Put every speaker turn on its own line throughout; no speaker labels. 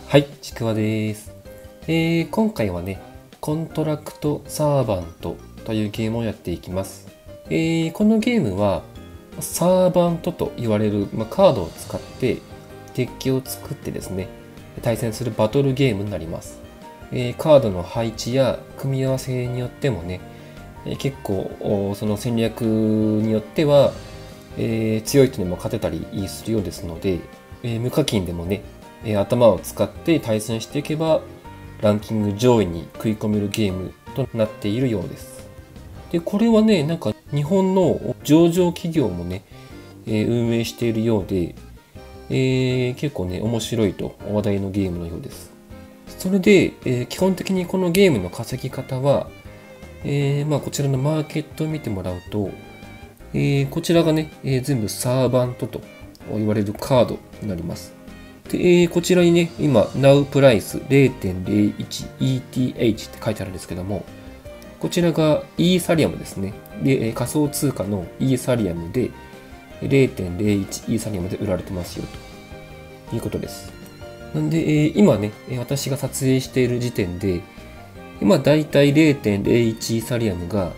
はい、ちくわです。今回はね、コントラクトサーバントというゲームをやっていきます。このゲームは、サーバントと言われる、カードを使ってデッキを作ってですね、対戦するバトルゲームになります。カードの配置や組み合わせによってもね、結構その戦略によっては、強い人にも勝てたりするようですので、無課金でもね、頭を使って対戦していけばランキング上位に食い込めるゲームとなっているようです。で、これはね、なんか日本の上場企業もね、運営しているようで、結構ね、面白いと話題のゲームのようです。それで、基本的にこのゲームの稼ぎ方は、こちらのマーケットを見てもらうと、こちらがね、全部サーバントと言われるカードになります。で、こちらにね、今、Now プライス 0.01ETH って書いてあるんですけども、こちらがイーサリアムですね。で、仮想通貨のイーサリアムで 0.01 イーサリアムで売られてますよということです。なんで、今ね、私が撮影している時点で、今だいたい 0.01 イーサリアムが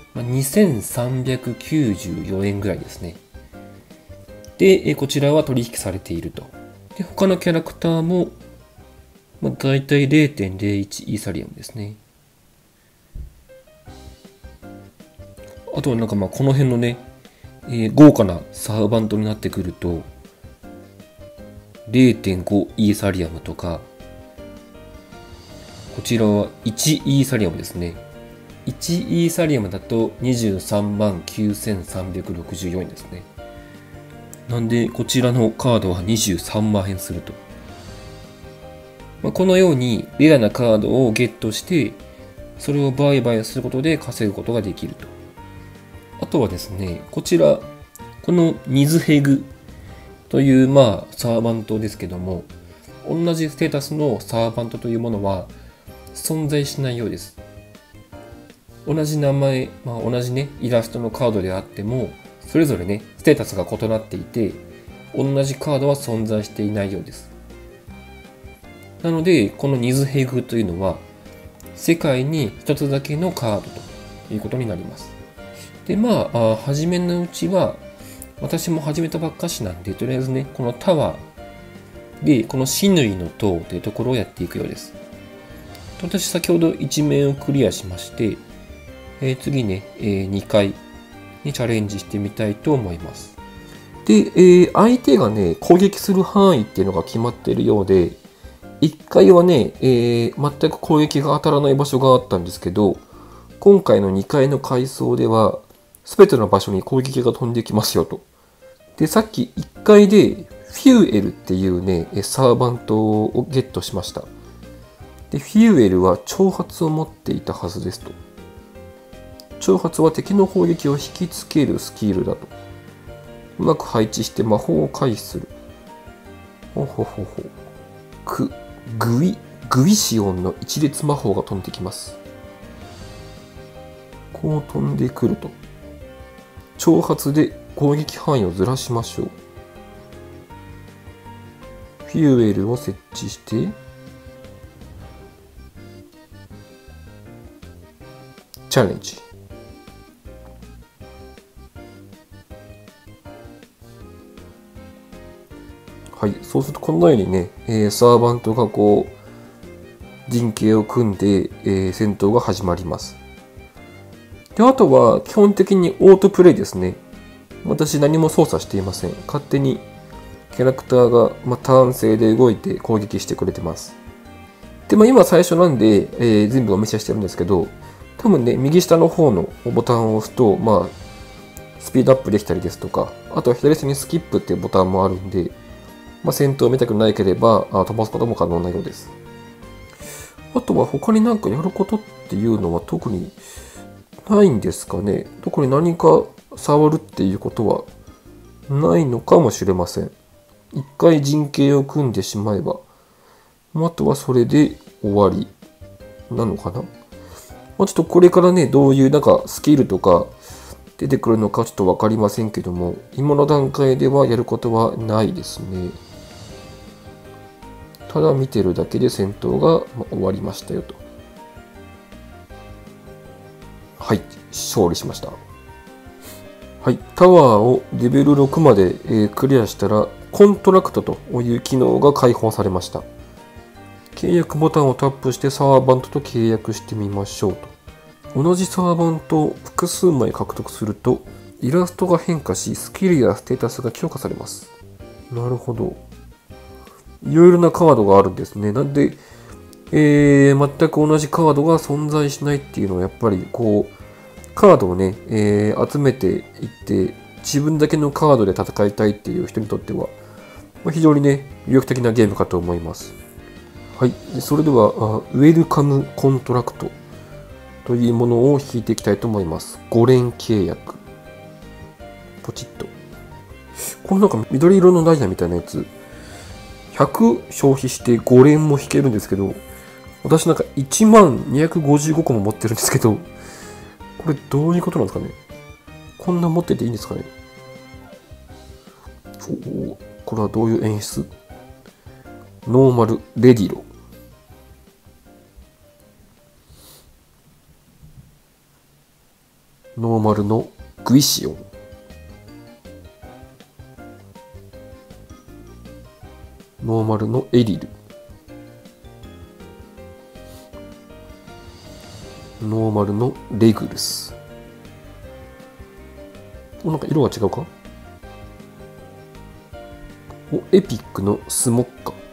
2394円ぐらいですね。で、こちらは取引されていると。で、他のキャラクターも、だいたい 0.01 イーサリアムですね。あとはなんかこの辺のね、豪華なサーバントになってくると、0.5 イーサリアムとか、こちらは1イーサリアムですね。1イーサリアムだと23万9364円ですね。なんで、こちらのカードは23万円すると。このようにレアなカードをゲットして、それを売買することで稼ぐことができると。あとはですね、こちら、このニズヘグというサーバントですけども、同じステータスのサーバントというものは存在しないようです。同じ名前、同じね、イラストのカードであっても、それぞれね、ステータスが異なっていて、同じカードは存在していないようです。なので、このニズヘグというのは、世界に一つだけのカードということになります。で、初めのうちは、私も始めたばっかしなんで、とりあえずね、このタワーで、このシヌイの塔というところをやっていくようです。私、先ほど1面をクリアしまして、次ね、2階にチャレンジしてみたいと思います。で、相手がね、攻撃する範囲っていうのが決まっているようで、1階はね、全く攻撃が当たらない場所があったんですけど、今回の2階の階層では、すべての場所に攻撃が飛んできますよと。で、さっき1階でフューエルっていうね、サーバントをゲットしました。で、フューエルは挑発を持っていたはずですと。挑発は敵の攻撃を引きつけるスキルだと。うまく配置して魔法を回避する。グイシオンの一列魔法が飛んできます。こう飛んでくると。挑発で攻撃範囲をずらしましょう。フューエルを設置して、チャレンジ。はい、そうするとこのようにね、サーバントがこう陣形を組んで、戦闘が始まります。で、あとは基本的にオートプレイですね。私何も操作していません。勝手にキャラクターが、ターン制で動いて攻撃してくれてます。で、今最初なんで、全部お見せしてるんですけど、多分ね、右下の方のボタンを押すと、スピードアップできたりですとか、あとは左下にスキップっていうボタンもあるんで、戦闘を見たくないければ飛ばすことも可能なようです。あとは他になんかやることっていうのは特にないんですかね。特に何か触るっていうことはないのかもしれません。一回陣形を組んでしまえば、あとはそれで終わりなのかな。ちょっとこれからね、どういうなんかスキルとか出てくるのかちょっとわかりませんけども、今の段階ではやることはないですね。 ただ見てるだけで戦闘が終わりましたよと。はい、勝利しました。はい、タワーをレベル6まで、クリアしたら、コントラクトという機能が解放されました。契約ボタンをタップしてサーバントと契約してみましょうと。同じサーバントを複数枚獲得すると、イラストが変化し、スキルやステータスが強化されます。なるほど。いろいろなカードがあるんですね。なんで、全く同じカードが存在しないっていうのはやっぱりこうカードをね、集めていって自分だけのカードで戦いたいっていう人にとっては、非常にね魅力的なゲームかと思います。はい、それではウェルカムコントラクトというものを引いていきたいと思います。5連契約。ポチッと。このなんか緑色のダイヤみたいなやつ、100消費して5連も引けるんですけど、私なんか1万255個も持ってるんですけど、これどういうことなんですかね。こんな持ってていいんですかね。これはどういう演出？ノーマル、レディロ。ノーマルのグイシオン。ノーマルのエリル。ノーマルのレグルス。なんか色が違うか？エピックのスモッカ。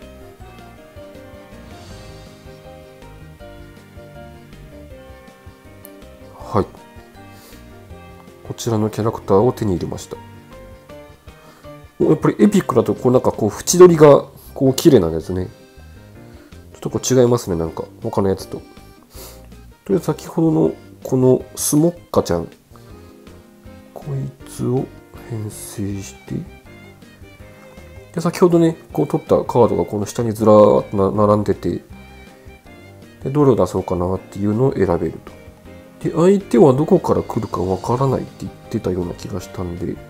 はい。こちらのキャラクターを手に入れました。やっぱりエピックだとこうなんかこう縁取りがこう綺麗なんですね。ちょっとこう違いますね、なんか他のやつと。とりあえず先ほどのこのスモッカちゃん、こいつを編成して、で先ほどねこう取ったカードがこの下にずらーっと並んでて、でどれを出そうかなっていうのを選べると。で相手はどこから来るかわからないって言ってたような気がしたんで、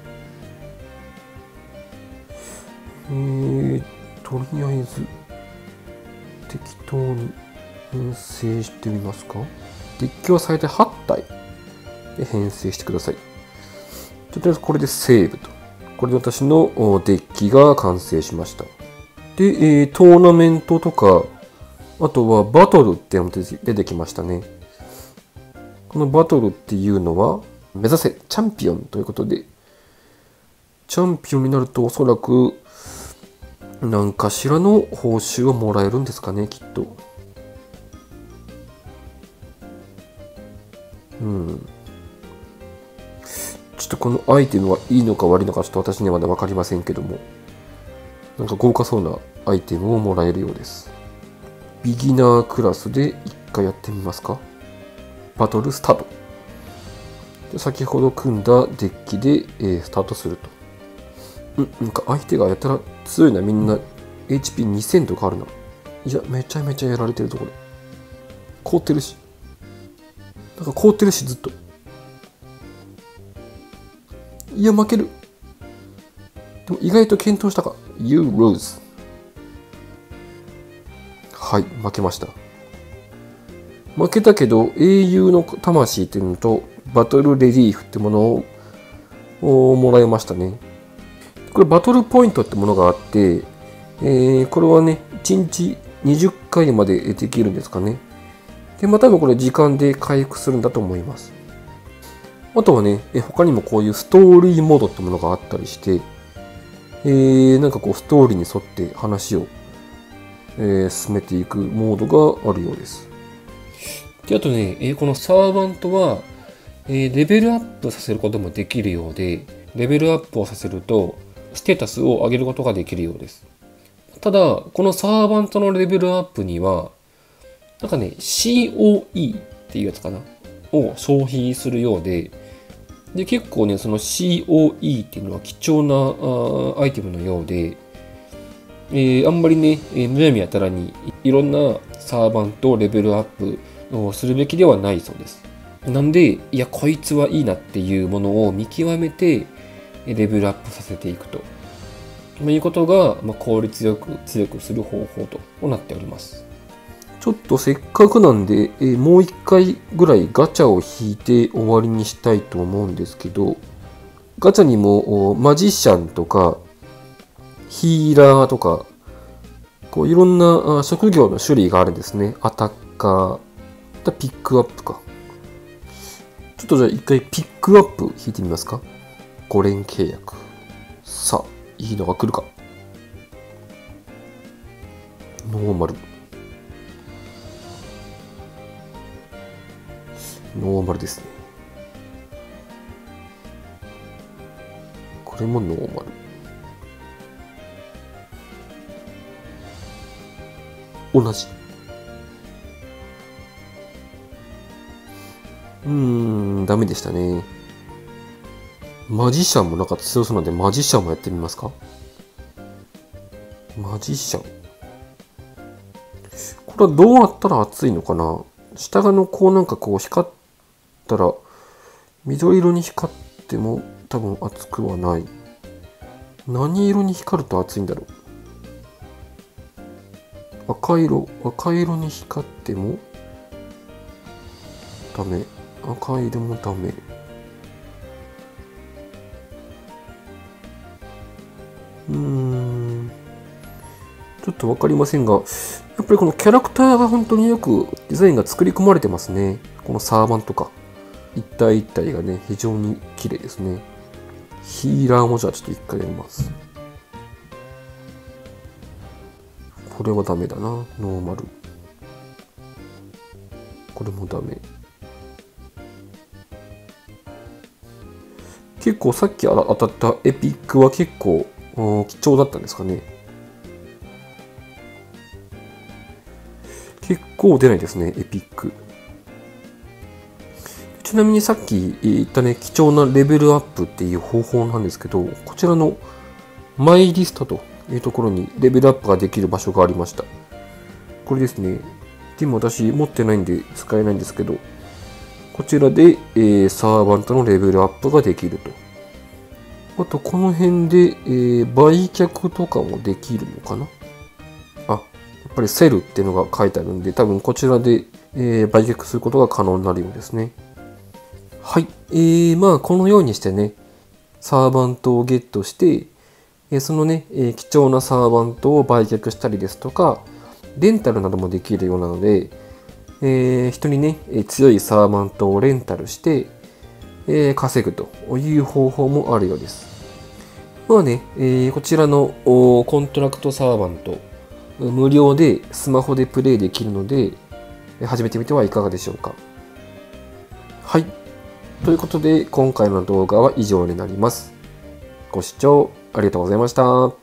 とりあえず適当に編成してみますか。デッキは最大8体で編成してください。とりあえずこれでセーブと。これで私のデッキが完成しました。で、トーナメントとか、あとはバトルっていうのも出てきましたね。このバトルっていうのは、目指せチャンピオンということで、チャンピオンになるとおそらく何かしらの報酬をもらえるんですかね、きっと。ちょっとこのアイテムはいいのか悪いのかちょっと私にはまだ分かりませんけども、なんか豪華そうなアイテムをもらえるようです。ビギナークラスで一回やってみますか。バトルスタート。で先ほど組んだデッキで、スタートすると。なんか相手がやったら強いな、みんな HP2000 とかあるな。いや、めちゃめちゃやられてるところ。凍ってるし。なんか凍ってるし、ずっと。いや、負ける。でも意外と検討したか。You lose。はい、負けました。負けたけど、英雄の魂っていうのと、バトルレリーフってものをもらいましたね。これバトルポイントってものがあって、これはね、1日20回までできるんですかね。で、まあ多分これ時間で回復するんだと思います。あとはね、他にもこういうストーリーモードってものがあったりして、なんかこうストーリーに沿って話を、進めていくモードがあるようです。で、あとね、このサーバントは、レベルアップさせることもできるようで、レベルアップをさせると、ステータスを上げることができるようです。ただ、このサーバントのレベルアップには、なんかね、COE っていうやつかなを消費するようで、結構ね、その COE っていうのは貴重なアイテムのようで、あんまりね、むやみやたらにいろんなサーバントをレベルアップをするべきではないそうです。なんで、いや、こいつはいいなっていうものを見極めて、レベルアップさせていくということが、効率よく強くする方法となっております。ちょっとせっかくなんで、もう一回ぐらいガチャを引いて終わりにしたいと思うんですけど、ガチャにもマジシャンとかヒーラーとか、こういろんな職業の種類があるんですね。アタッカー、ピックアップか。ちょっとじゃあ一回ピックアップ引いてみますか。5連契約。さあ、いいのが来るか。ノーマル。ノーマルですね。これもノーマル。同じ。ダメでしたね。マジシャンもなんか強そうなんで、マジシャンもやってみますか。マジシャン。これはどうやったら熱いのかな。下がこうなんかこう光ったら、緑色に光っても多分熱くはない。何色に光ると熱いんだろう。赤色に光ってもダメ。赤色もダメ。ちょっとわかりませんが、やっぱりこのキャラクターが本当によくデザインが作り込まれてますね。このサーバンとか。一体一体がね、非常に綺麗ですね。ヒーラーもじゃあちょっと一回やります。これはダメだな。ノーマル。これもダメ。結構さっき当たったエピックは結構貴重だったんですかね。結構出ないですね、エピック。ちなみにさっき言ったね、貴重なレベルアップっていう方法なんですけど、こちらのマイリストというところにレベルアップができる場所がありました。これですね。でも私持ってないんで使えないんですけど、こちらで、サーバントのレベルアップができると。あと、この辺で、売却とかもできるのかな。やっぱりセルっていうのが書いてあるんで、多分こちらで、売却することが可能になるようですね。はい。このようにしてね、サーバントをゲットして、そのね、貴重なサーバントを売却したりですとか、レンタルなどもできるようなので、人にね、強いサーバントをレンタルして、稼ぐという方法もあるようです。こちらのコントラクトサーバント、無料でスマホでプレイできるので、始めてみてはいかがでしょうか。はい。ということで、今回の動画は以上になります。ご視聴ありがとうございました。